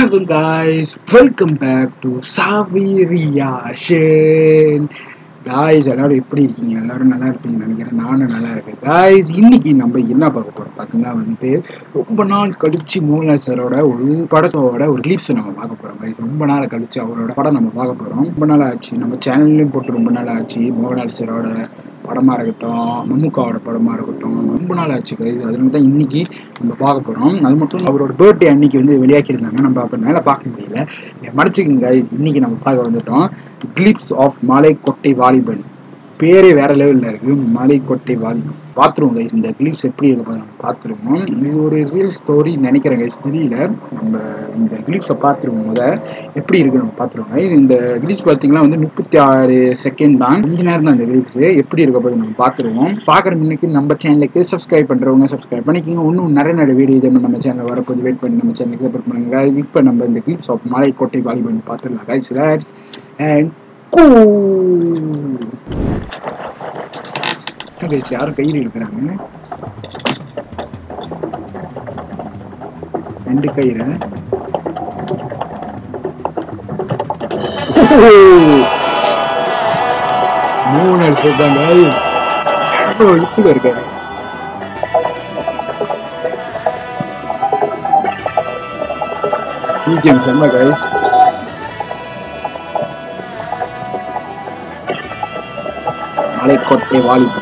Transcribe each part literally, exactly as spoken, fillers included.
Hello guys, welcome back to SaViReAcTiOn. Guys, எல்லாரும் எப்படி இருக்கீங்க? எல்லாரும் நல்லா இருப்பீங்கன்னு நினைக்கிறேன். நானும் நல்லா இருக்கேன். Guys, இன்னைக்கு நம்ம என்ன பார்க்க போறோம் பார்த்தீங்கன்னா வந்து ரொம்ப நாள் கழிச்சு மோகன்லால் சாரோட ஒரு படத்தோட ஒரு கிளிப்ஸ் நம்ம பார்க்க போறோம். Guys, ரொம்ப நாள் கழிச்சு அவரோட படம் நம்ம பார்க்க போறோம். ரொம்ப நாள் ஆச்சு, நம்ம சேனல்லையும் போட்டு ரொம்ப நாள் ஆச்சு. மோகன்லால் சாரோட படமா இருக்கட்டும், மம்முக்காவோட படமா இருக்கட்டும், ரொம்ப நாள் ஆச்சு கைஸ். அதனால தான் இன்னைக்கு நம்ம பார்க்க போறோம். அது மட்டும் அவரோட பர்த்டே அன்னைக்கு வந்து வெளியாக்கியிருந்தாங்க, நம்ம அப்ப மேல பார்க்க முடியல. மறைச்சிக்கங்க கைஸ், இன்னைக்கு நம்ம பார்க்க வந்துட்டோம். கிளிப்ஸ் ஆஃப் மலைக்கொட்டை வாலிபன். பேரே வேற லெவலில் இருக்கு, மலைக்கொட்டை வாலிபன். பார்த்துருவோம் கைஸ், இந்த கிளிப்ஸ் எப்படி இருக்கு நம்ம பார்த்துருவோம். இது ஒரு ரியல் ஸ்டோரி நினைக்கிறேன் கைஸ், தெரியல. நம்ம இந்த கிளிப்ஸை பார்த்துருவோம். முத எப்படி இருக்கு நம்ம பார்த்துருவோம் கைஸ். இந்த கிளிப்ஸ் பார்த்தீங்கன்னா வந்து முப்பத்தி ஆறு செகண்ட் தான், அஞ்சு நேரம் தான் இந்த கிளிப்ஸ். எப்படி இருக்க போது நம்ம பார்த்துருவோம். பார்க்குற முன்னுக்கு நம்ம சேனலுக்கு சப்ஸ்கிரைப் பண்ணுறவங்க சப்ஸ்கிரைப் பண்ணிக்கிங்க. இன்னும் நிறைய நிறைய வீடியோ இதே நம்ம சேனலில் வரப்போது வெயிட் பண்ணி நம்ம சேனலுக்கு சப்போர்ட் பண்ணுங்க. இப்போ நம்ம இந்த கிளிப்ஸ் ஆஃப் மலைக்கொட்டை வாலிபன் பார்த்துடலாம் கைஸ். லெட்ஸ் அண்ட் யாரும் கையில் இருக்கிறாங்க, ரெண்டு கயிறு. மூணு சொல்றாங்க, இழுப்புல இருக்காரு. செம்ம கைஸ். மலைக்கொட்டை வாலிபன்.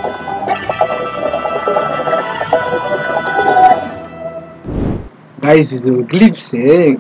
கைஸ், இது ஒரு கிளிப்ஸ்.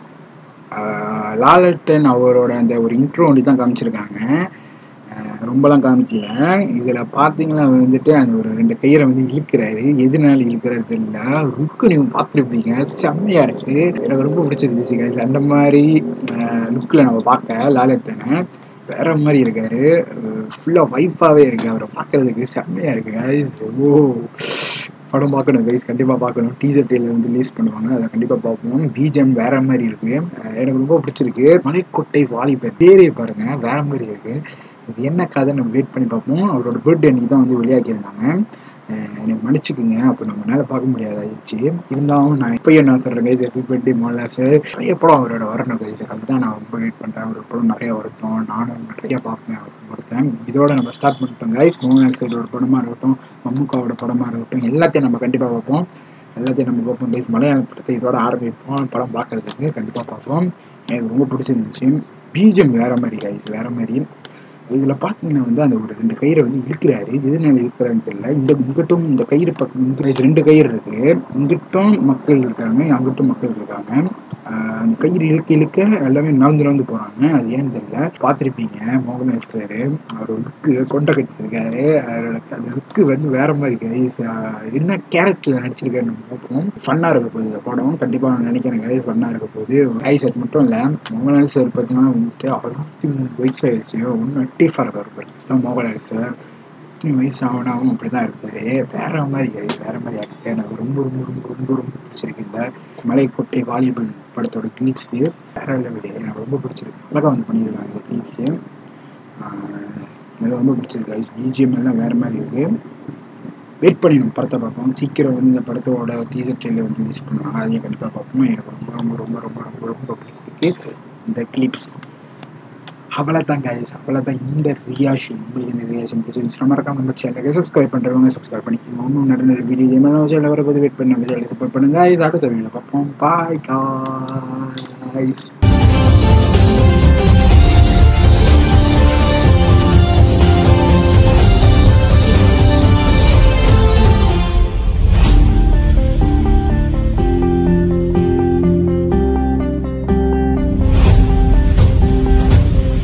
லாலட்டன் அவரோட அந்த ஒரு இன்ட்ரோ ஒன்று தான் காமிச்சிருக்காங்க, ரொம்பலாம் காமிக்கல. இதில் பார்த்தீங்கன்னா வந்துட்டு அந்த ஒரு ரெண்டு கயிறை வந்து இழுக்கிறாரு. எதுனால இழுக்கிறாரு தெரியல. லுக்கு நீங்கள் பார்த்துருப்பீங்க, செம்மையாக இருக்குது. எனக்கு ரொம்ப பிடிச்சிருந்துச்சு கைஸ். அந்த மாதிரி லுக்கில் நம்ம பார்க்க லாலட்டனை வேற மாதிரி இருக்காரு. ஃபுல்லாக வைஃபாகவே இருக்கு, அவரை பார்க்கறதுக்கு செம்மையாக இருக்கு கைஸ். ஓ, படம் பார்க்கணும் கைஸ், கண்டிப்பாக பார்க்கணும். டீசர் ட்ரெயிலர் வந்து ரிலீஸ் பண்ணுவாங்க, அதை கண்டிப்பாக பார்ப்போம். பிஜிஎம் வேற மாதிரி இருக்கு, எனக்கு ரொம்ப பிடிச்சிருக்கு. மலைக்கொட்டை வாலிபன் பேரே பாருங்க, வேற மாதிரி இருக்கு. இது என்ன கதை நம்ம வெயிட் பண்ணி பார்ப்போம். அவரோட பர்த்டே அன்னைக்கு தான் வந்து வெளியாக்கியிருந்தாங்க. எனக்கு மன்னிச்சுக்குங்க, அப்போ நம்ம மேலே பார்க்க முடியாது ஆயிடுச்சு. இருந்தாலும் நான் இப்போ என்ன சொல்கிறேன் guys, happy birthday Mohanlal sir. நிறைய படம் அவரோட வரணும் கைஸ், அதுதான் நான் ரொம்ப வெயிட் பண்ணுறேன். அவரோட படம் நிறையா வரட்டும், நானும் நிறையா பார்ப்பேன் அவர் பொறுத்தேன். இதோட நம்ம ஸ்டார்ட் பண்ணிட்டோம் கைஸ். மோகன்லால் சாரோட படமாக இருக்கட்டும், மம்முக்காவோட படமாக இருக்கட்டும், எல்லாத்தையும் நம்ம கண்டிப்பாக பார்ப்போம். எல்லாத்தையும் நம்ம பார்ப்போம் கைஸ். மலையாள படத்தை இதோட ஆரம்பிப்போம் படம் பார்க்கறதுக்கு, கண்டிப்பாக பார்ப்போம். எனக்கு ரொம்ப பிடிச்சிருந்துச்சு. பிஜிஎம் வேற மாதிரி கைஸ், வேற மாதிரி. இதில் பார்த்தீங்கன்னா வந்து அந்த ஒரு ரெண்டு கயிறை வந்து இழுக்கிறாரு. எதுனால இழுக்கிறான்னு தெரியல. இந்த இங்கிட்டும் இந்த கயிறு பக்கம் ரெண்டு கயிறு இருக்கு, இங்கிட்டும் மக்கள் இருக்காங்க, அங்கிட்டும் மக்கள் இருக்காங்க. அந்த கயிறு இழுக்க இழுக்க எல்லாமே நகர்ந்து நகர்ந்து போறாங்க. அது ஏன்னு தெரியல. பார்த்துருப்பீங்க மோகன்லால் சார் அவர் லுக்கு கொண்டை கட்டிருக்காரு. அவரோட அந்த லுக்கு வந்து வேற மாதிரி இருக்கு. என்ன கேரக்டர்ல நடிச்சிருக்காருன்னு பார்ப்போம். ஃபன்னா இருக்க போகுது இந்த படம், கண்டிப்பாக நான் நினைக்கிறேன் கைஸ், ஃபன்னா இருக்க போகுது. கைஸ் அது மட்டும் இல்லை, மோகன்லால் சார் பார்த்தீங்கன்னா வந்துட்டு அறுபத்தி மூணு வயசு ஆயிடுச்சு. ஒன்று டீஃபார் இருப்பார் தான் மோகன்லால் சார். எத்தனை வயசு ஆகணும் அப்படி தான் இருப்பாரு. வேற மாதிரி வேற மாதிரி ஆக்டர். எனக்கு ரொம்ப ரொம்ப ரொம்ப ரொம்ப ரொம்ப பிடிச்சிருக்கு இந்த மலைக்கொட்டை வாலிபன் படத்தோட கிளிப்ஸ். வேற லெவல், எனக்கு ரொம்ப பிடிச்சிருக்கு. அழகாக வந்து பண்ணியிருக்காங்க இந்த கிளிப்ஸு, எனக்கு ரொம்ப பிடிச்சிருக்கு கைஸ். பிஜிஎம் எல்லாம் வேற மாதிரி இருக்கு. வெயிட் பண்ணி நம்ம படத்தை பார்ப்போம். சீக்கிரம் வந்து இந்த படத்தோட டீசர் ட்ரெயிலர் வந்து ரிலீஸ் பண்ணுவாங்க, அதையும் கண்டிப்பாக பார்ப்போம். எனக்கு ரொம்ப ரொம்ப ரொம்ப ரொம்ப ரொம்ப ரொம்ப பிடிச்சிருக்கு இந்த கிளிப்ஸ். அவ்வளோதான் கைஸ், அவ்வளோதான் இந்த ரியாக்ஷன். உங்களுக்கு இந்த ரியாக்ஷன் பிடிச்சிருந்துச்சு மறக்காம நம்ம சேனலுக்கு சப்ஸ்கிரைப் பண்ணுறவங்க சப்ஸ்கிரைப் பண்ணிக்கோங்க. இன்னும் நிறைய நிறைய வீடியோ நம்ம சேனலில் வரப்போது வெயிட் பண்ணி நம்ம சேனலுக்கு சப்போர்ட் பண்ணுங்க. இது அடுத்த வீடியோவில் பார்ப்போம். Bye guys.